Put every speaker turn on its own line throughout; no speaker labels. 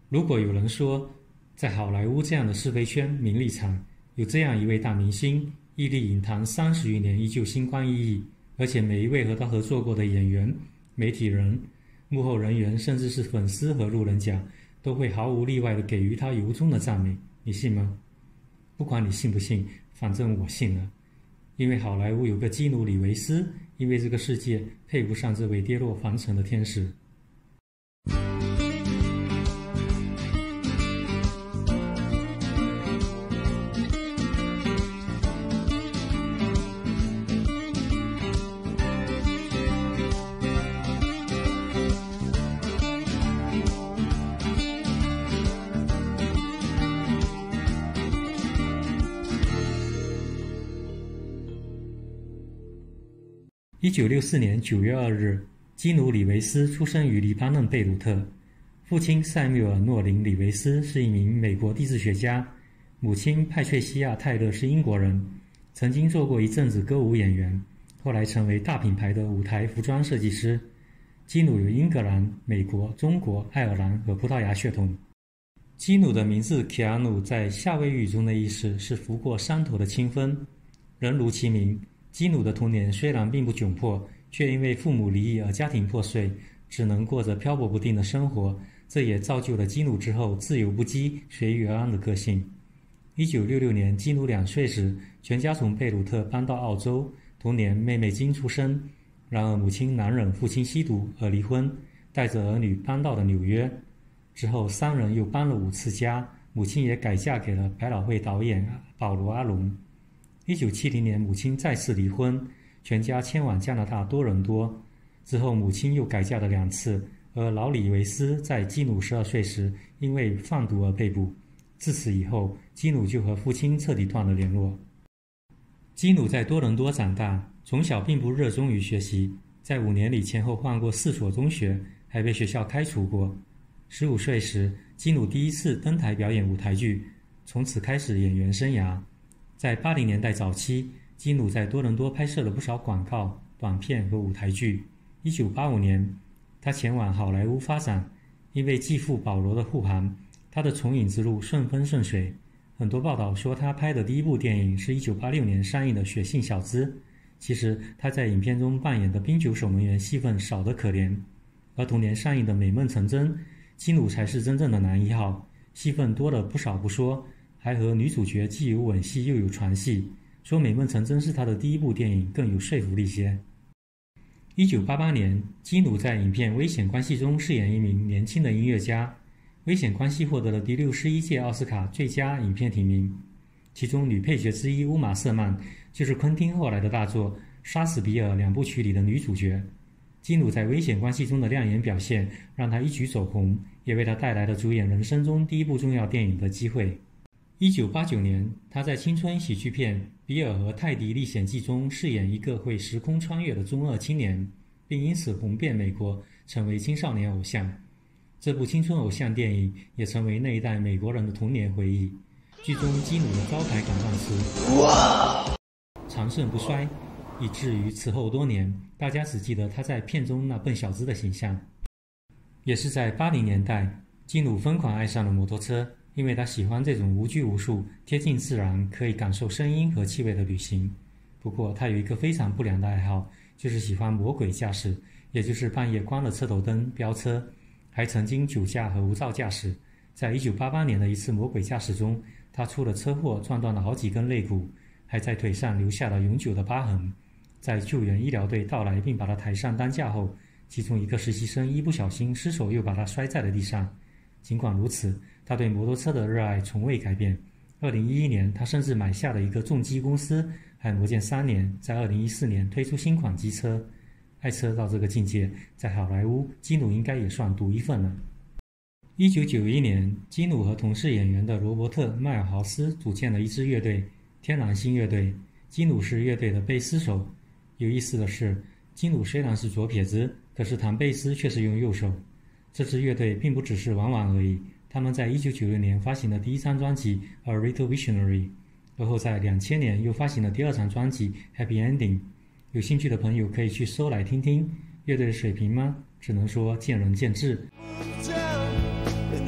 如果有人说，在好莱坞这样的是非圈、名利场，有这样一位大明星，屹立影坛30余年依旧星光熠熠，而且每一位和他合作过的演员、媒体人、幕后人员，甚至是粉丝和路人甲，都会毫无例外地给予他由衷的赞美，你信吗？不管你信不信，反正我信了。因为好莱坞有个基努·里维斯，因为这个世界配不上这位跌落凡尘的天使。1964年9月2日，基努·里维斯出生于黎巴嫩贝鲁特，父亲塞缪尔·诺林·里维斯是一名美国地质学家，母亲派翠西亚·泰勒是英国人，曾经做过一阵子歌舞演员，后来成为大品牌的舞台服装设计师。基努有英格兰、美国、中国、爱尔兰和葡萄牙血统。基努的名字凯亚努在夏威夷语中的意思是拂过山头的清风，人如其名。基努的童年虽然并不窘迫，却因为父母离异而家庭破碎，只能过着漂泊不定的生活，这也造就了基努之后自由不羁、随遇而安的个性。1966年，基努2岁时，全家从贝鲁特搬到澳洲，同年妹妹金出生。然而母亲难忍父亲吸毒而离婚，带着儿女搬到了纽约。之后3人又搬了5次家，母亲也改嫁给了百老汇导演保罗·阿隆。1970年，母亲再次离婚，全家迁往加拿大多伦多。之后母亲又改嫁了2次，而老里维斯在基努12岁时因为贩毒而被捕。自此以后，基努就和父亲彻底断了联络。基努在多伦多长大，从小并不热衷于学习，在5年里前后换过4所中学，还被学校开除过。15岁时，基努第一次登台表演舞台剧，从此开始演员生涯。在80年代早期，基努在多伦多拍摄了不少广告、短片和舞台剧。1985年，他前往好莱坞发展，因为继父保罗的护航，他的从影之路顺风顺水。很多报道说他拍的第一部电影是1986年上映的《血性小子》，其实他在影片中扮演的冰酒守门员戏份少得可怜。而同年上映的《美梦成真》，基努才是真正的男一号，戏份多了不少不说，还和女主角既有吻戏又有床戏，说《美梦成真》是他的第一部电影更有说服力些。1988年，基努在影片《危险关系》中饰演一名年轻的音乐家，《危险关系》获得了第61届奥斯卡最佳影片提名，其中女配角之一乌玛·瑟曼就是昆汀后来的大作《杀死比尔》2部曲里的女主角。基努在《危险关系》中的亮眼表现让他一举走红，也为他带来了主演人生中第一部重要电影的机会。1989年，他在青春喜剧片《比尔和泰迪历险记》中饰演一个会时空穿越的中二青年，并因此红遍美国，成为青少年偶像。这部青春偶像电影也成为那一代美国人的童年回忆。剧中基努的招牌感叹词“长盛不衰”，以至于此后多年，大家只记得他在片中那笨小子的形象。也是在80年代，基努疯狂爱上了摩托车，因为他喜欢这种无拘无束、贴近自然、可以感受声音和气味的旅行。不过他有一个非常不良的爱好，就是喜欢魔鬼驾驶，也就是半夜关了车头灯飙车，还曾经酒驾和无照驾驶。在1988年的一次魔鬼驾驶中，他出了车祸，撞断了好几根肋骨，还在腿上留下了永久的疤痕。在救援医疗队到来并把他抬上担架后，其中一个实习生一不小心失手又把他摔在了地上。尽管如此，他对摩托车的热爱从未改变。2011年，他甚至买下了一个重机公司，还磨剑3年，在2014年推出新款机车。爱车到这个境界，在好莱坞，基努应该也算独一份了。1991年，基努和同是演员的罗伯特·迈尔豪斯组建了一支乐队——天狼星乐队。基努是乐队的贝斯手。有意思的是，基努虽然是左撇子，可是弹贝斯却是用右手。这支乐队并不只是玩玩而已，他们在1996年发行了第一张专辑《A Little Visionary》，而后在2000年又发行了第2张专辑《Happy Ending》。有兴趣的朋友可以去搜来听听。乐队的水平吗？只能说见仁见智。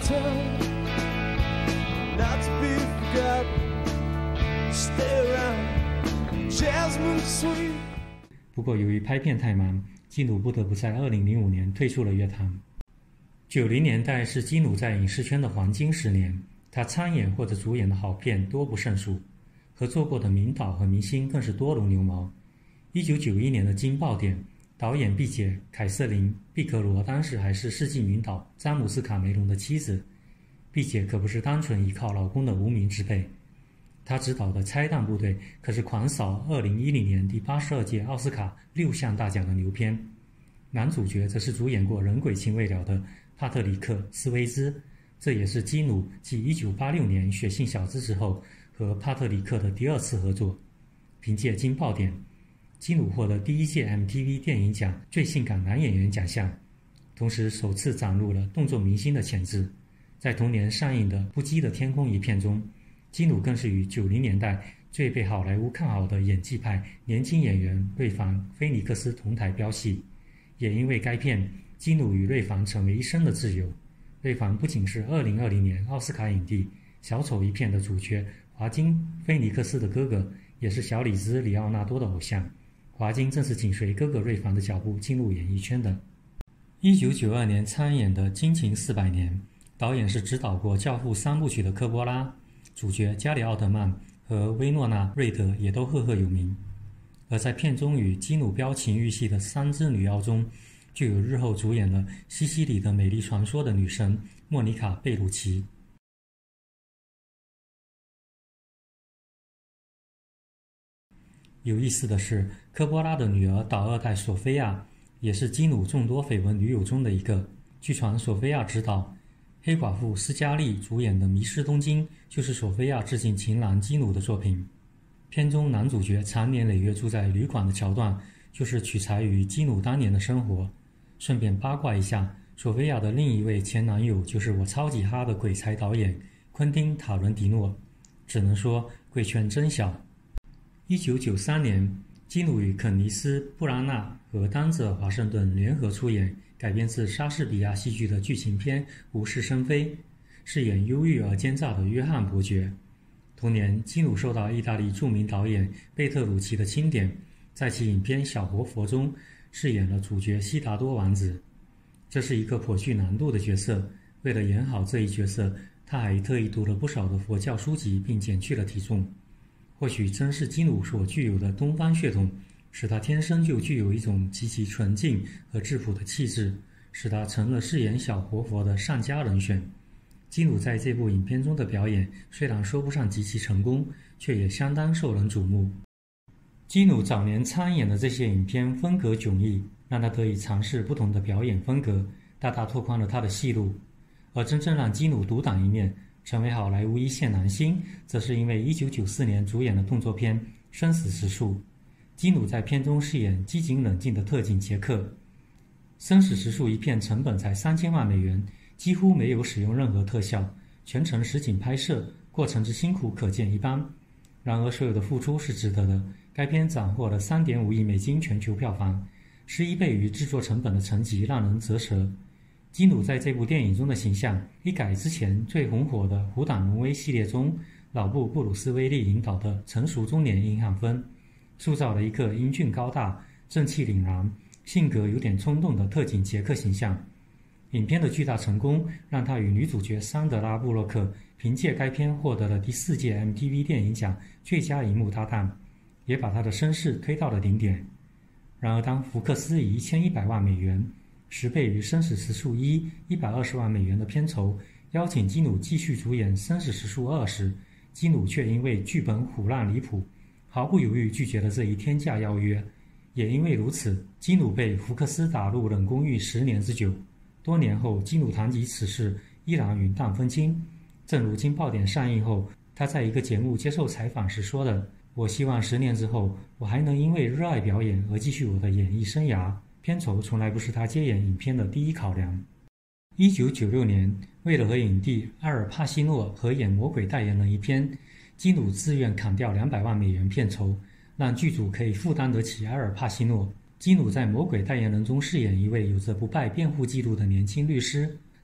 town, not to be forgotten. Stay around, Jasmine Sweet.
不过由于拍片太忙，基努不得不在2005年退出了乐坛。90年代是基努在影视圈的黄金10年，他参演或者主演的好片多不胜数，合作过的名导和明星更是多如牛毛。1991年的《惊爆点》，导演毕姐凯瑟琳·毕格罗当时还是世纪名导詹姆斯·卡梅隆的妻子。毕姐可不是单纯依靠老公的无名之辈，她执导的《拆弹部队》可是狂扫2010年第82届奥斯卡6项大奖的牛片。男主角则是主演过《人鬼情未了》的帕特里克·斯威兹，这也是基努继1986年《血性小子》之后和帕特里克的第2次合作。凭借《惊爆点》，基努获得第1届 MTV 电影奖最性感男演员奖项，同时首次展露了动作明星的潜质。在同年上映的《不羁的天空》一片中，基努更是与90年代最被好莱坞看好的演技派年轻演员瑞凡·菲尼克斯同台飙戏。也因为该片，基努与瑞凡成为一生的挚友。瑞凡不仅是2020年奥斯卡影帝《小丑》一片的主角华金·菲尼克斯的哥哥，也是小李子里奥纳多的偶像。华金正是紧随哥哥瑞凡的脚步进入演艺圈的。1992年参演的《惊情400年》，导演是指导过《教父》3部曲的科波拉，主角加里·奥德曼和薇诺娜·瑞德也都赫赫有名。而在片中与基努飙情欲戏的3只女妖中，就有日后主演了《西西里的美丽传说》的女神莫妮卡·贝鲁奇。有意思的是，科波拉的女儿岛2代索菲亚也是基努众多绯闻女友中的一个。据传索菲亚执导黑寡妇斯嘉丽主演的《迷失东京》就是索菲亚致敬情郎基努的作品。片中男主角常年累月住在旅馆的桥段，就是取材于基努当年的生活。顺便八卦一下，索菲亚的另一位前男友就是我超级哈的鬼才导演昆汀·塔伦蒂诺。只能说贵圈真小。1993年，基努与肯尼斯·布拉纳和丹泽尔·华盛顿联合出演改编自莎士比亚戏剧的剧情片《无事生非》，饰演忧郁而奸诈的约翰伯爵。同年，基努受到意大利著名导演贝特鲁奇的钦点，在其影片《小活佛》中饰演了主角悉达多王子。这是一个颇具难度的角色，为了演好这一角色，他还特意读了不少的佛教书籍并减去了体重。或许正是基努所具有的东方血统，使他天生就具有一种极其纯净和质朴的气质，使他成了饰演小活佛的上佳人选。基努在这部影片中的表演虽然说不上极其成功，却也相当受人瞩目。基努早年参演的这些影片风格迥异，让他得以尝试不同的表演风格，大大拓宽了他的戏路。而真正让基努独当一面，成为好莱坞一线男星，则是因为1994年主演的动作片《生死时速》。基努在片中饰演机警冷静的特警杰克。《生死时速》一片成本才$3000万，几乎没有使用任何特效，全程实景拍摄，过程之辛苦可见一斑。然而所有的付出是值得的。该片斩获了$3.5亿全球票房，11倍于制作成本的成绩让人啧舌。基努在这部电影中的形象一改之前最红火的《虎胆龙威》系列中老布布鲁斯威利引导的成熟中年硬汉风，塑造了一个英俊高大、正气凛然、性格有点冲动的特警杰克形象。影片的巨大成功让他与女主角桑德拉·布洛克凭借该片获得了第4届 MTV 电影奖最佳荧幕搭档，也把他的声势推到了顶点。然而当福克斯以$1100万，10倍于《生死时速1》$120万的片酬邀请基努继续主演《生死时速2》时，基努却因为剧本唬烂离谱，毫不犹豫拒绝了这一天价邀约。也因为如此，基努被福克斯打入冷宫狱10年之久。多年后，基努谈及此事依然云淡风轻。正如《惊爆点》上映后，他在一个节目接受采访时说的：“我希望10年之后，我还能因为热爱表演而继续我的演艺生涯。”片酬从来不是他接演影片的第一考量。1996年，为了和影帝阿尔帕西诺合演《魔鬼代言人》一片，基努自愿砍掉$200万片酬，让剧组可以负担得起阿尔帕西诺。基努在《魔鬼代言人》中饰演一位有着不败辩护记录的年轻律师，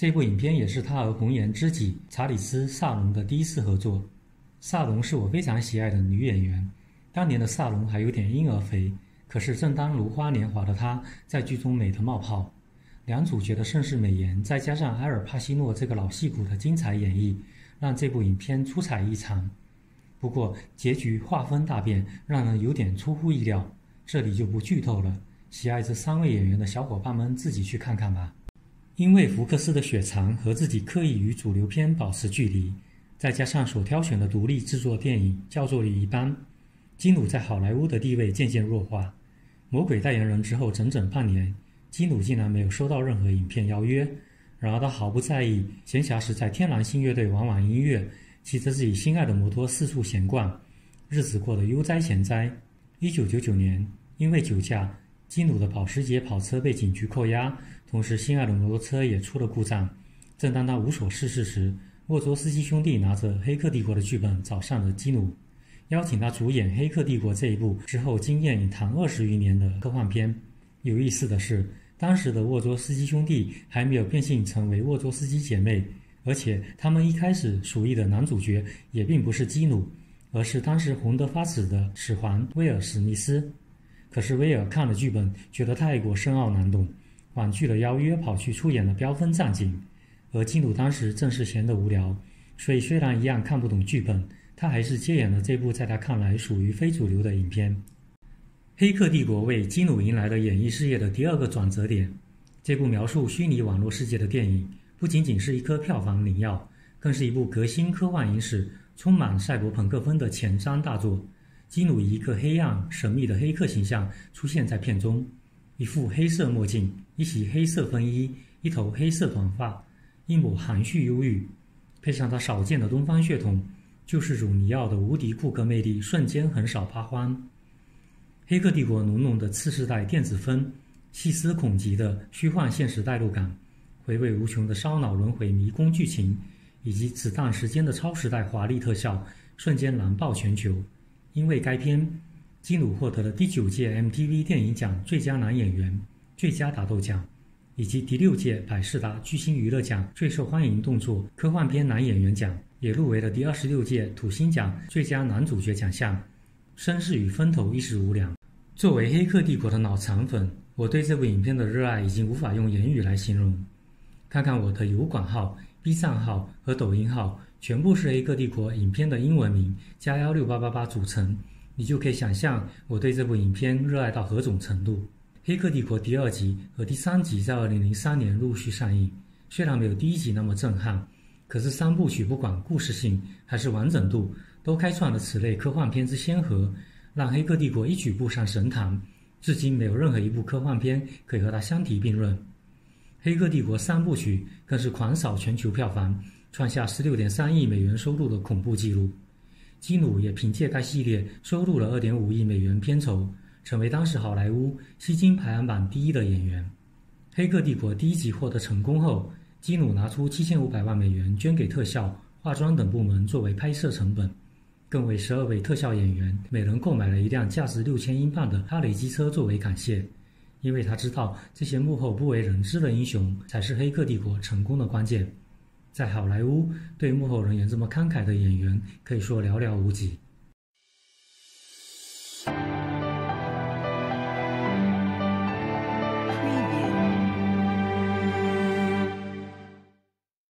这部影片也是他和红颜知己查理斯·萨隆的第一次合作。萨隆是我非常喜爱的女演员，当年的萨隆还有点婴儿肥，可是正当如花年华的她在剧中美得冒泡。两主角的盛世美颜，再加上埃尔帕西诺这个老戏骨的精彩演绎，让这部影片出彩异常。不过结局画风大变，让人有点出乎意料，这里就不剧透了，喜爱这3位演员的小伙伴们自己去看看吧。因为福克斯的血肠和自己刻意与主流片保持距离，再加上所挑选的独立制作电影叫座率一般，基努在好莱坞的地位渐渐弱化。魔鬼代言人之后整整半年，基努竟然没有收到任何影片邀约。然而他毫不在意，闲暇时在天蓝星乐队玩玩音乐，骑着自己心爱的摩托四处闲逛，日子过得悠哉闲哉。1999年，因为酒驾，基努的保时捷跑车被警局扣押，同时心爱的摩托车也出了故障。正当他无所事事时，沃卓斯基兄弟拿着《黑客帝国》的剧本找上了基努，邀请他主演《黑客帝国》这一部之后经验已谈20余年的科幻片。有意思的是，当时的沃卓斯基兄弟还没有变性成为沃卓斯基姐妹，而且他们一开始属意的男主角也并不是基努，而是当时红得发紫的始皇威尔史密斯。可是威尔看了剧本，觉得太过深奥难懂，婉拒了邀约，跑去出演了飙风战警。而基努当时正是闲得无聊，所以虽然一样看不懂剧本，他还是接演了这部在他看来属于非主流的影片。黑客帝国为基努迎来了演艺事业的第2个转折点。这部描述虚拟网络世界的电影，不仅仅是一颗票房灵药，更是一部革新科幻影史、充满赛博朋克风的前瞻大作。基努以一个黑暗神秘的黑客形象出现在片中，一副黑色墨镜，一袭黑色风衣，一头黑色短发，一抹含蓄忧郁，配上他少见的东方血统，救世主尼奥的无敌酷哥魅力瞬间横扫八荒。黑客帝国浓浓的次世代电子风，细思恐极的虚幻现实代入感，回味无穷的烧脑轮回迷宫剧情，以及子弹时间的超时代华丽特效，瞬间燃爆全球。因为该片，基努获得了第9届 MTV 电影奖最佳男演员、最佳打斗奖，以及第6届百视达巨星娱乐奖最受欢迎动作科幻片男演员奖，也入围了第26届土星奖最佳男主角奖项，声势与风头一时无两。作为黑客帝国的脑残粉，我对这部影片的热爱已经无法用言语来形容。看看我的油管号、B 站号和抖音号，全部是黑客帝国影片的英文名加16888组成，你就可以想象我对这部影片热爱到何种程度。黑客帝国第2集和第3集在2003年陆续上映，虽然没有第1集那么震撼，可是3部曲不管故事性还是完整度，都开创了此类科幻片之先河，让黑客帝国一举步上神坛，至今没有任何一部科幻片可以和它相提并论。黑客帝国3部曲更是狂扫全球票房，创下16.3亿美元收入的恐怖纪录。基努也凭借该系列收入了2.5亿美元片酬，成为当时好莱坞吸金排行榜第1的演员。黑客帝国第1集获得成功后，基努拿出7500万美元捐给特效、化妆等部门作为拍摄成本，更为12位特效演员每人购买了一辆价值6000英镑的哈雷机车作为感谢，因为他知道这些幕后不为人知的英雄才是黑客帝国成功的关键。在好莱坞，对幕后人员这么慷慨的演员可以说寥寥无几。